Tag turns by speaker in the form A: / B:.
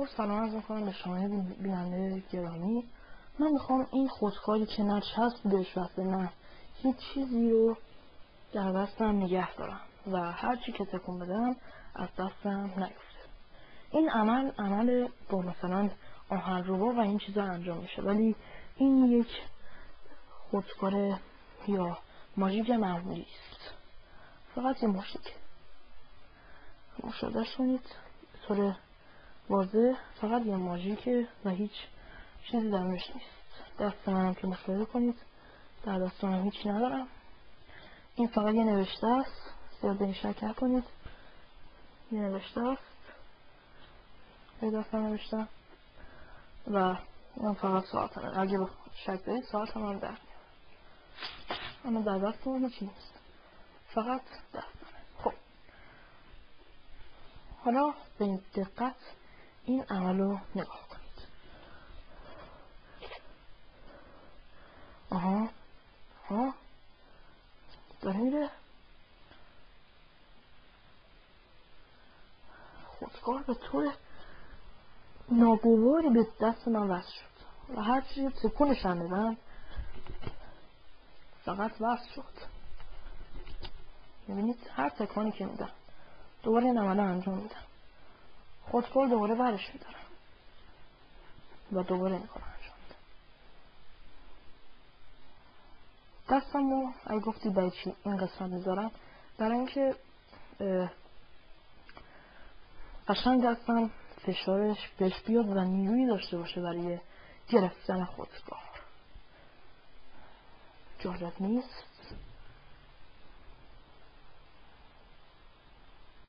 A: خب سلام عرض می‌کنم به شما بیننده گرامی. من میخوام این خودکاری که نه چسب بهش وصله نه هیچ چیزی رو در دستم نگه دارم و هر چی که تکون بدم از دستم نیفته. این عمل با مثلا آهنربا و این چیزا انجام میشه، ولی این یک خودکار یا ماژیک معمولی است. فقط یه ماژیک مشاهدهش کنید به طور واضح، فقط یه ماژیکه و هیچ چیزی درونش نیست. دست منم که مشاهده کنید، در دست منم هیچی ندارم. این فقط یه نوشته است، زیاد به این شک نکنید. یه نوشته است به دستم نوشتم و این فقط ساعتمه. اگه شک دارید ساعتم هم در میاد، اما در دست من هیچی نیست، فقط دستمه. خب حالا به این دقت این عمل رو نگاه کنید. آها داره میره. خودکار به طور ناگواری به دست من وصل شد و هر چی تکونش هم بدم فقط وصل شد. میبینید هر تکانی که میدم دوباره این عمل انجام میدم، خودکار دوباره برش میدارم و دوباره این کار انجام میدم. دستم رو اگه گفتی برای چی این قسمت میذارم، برای اینکه قشنگ دستم فشارش بهش بیاد و نیرویی داشته باشه برای گرفتن خودکار. جالب نیست؟